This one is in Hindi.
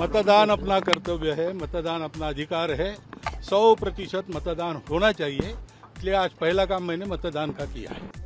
मतदान अपना कर्तव्य है, मतदान अपना अधिकार है। 100% मतदान होना चाहिए, इसलिए आज पहला काम मैंने मतदान का किया है।